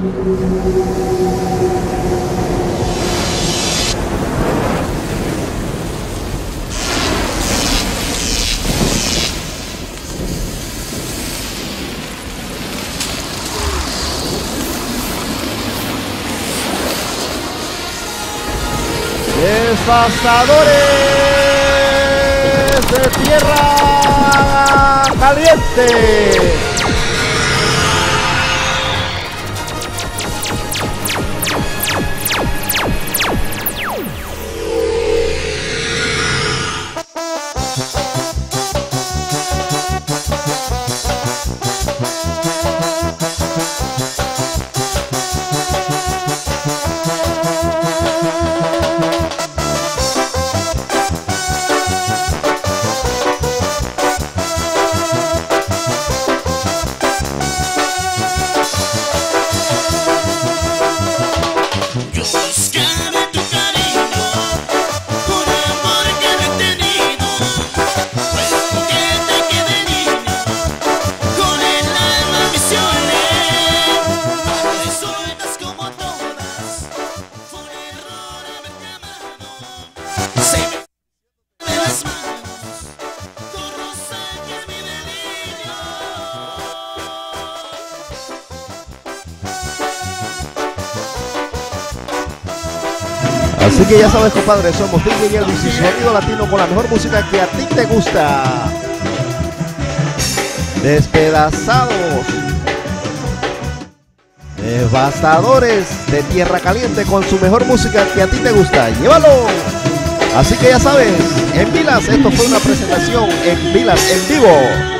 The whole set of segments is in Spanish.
Devastadores de Tierra Caliente. Así que ya sabes, compadre, somos DJ Elvis y Sonido Latino con la mejor música que a ti te gusta. Despedazados, devastadores de Tierra Caliente con su mejor música que a ti te gusta. ¡Llévalo! Así que ya sabes, en Vilas, esto fue una presentación en Vilas en vivo.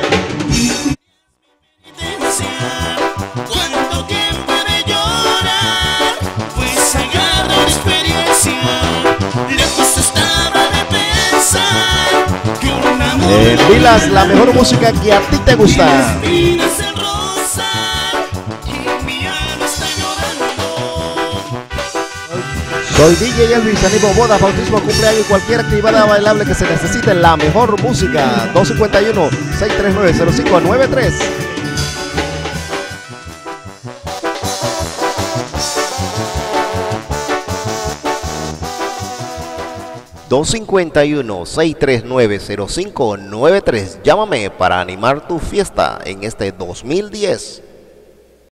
En Vilas, la mejor música que a ti te gusta. Soy DJ Elvis, animo boda, bautismo, cumpleaños y cualquier actividad bailable que se necesite. La mejor música. 251-639-0593. ...251-639-0593... Llámame para animar tu fiesta en este 2010.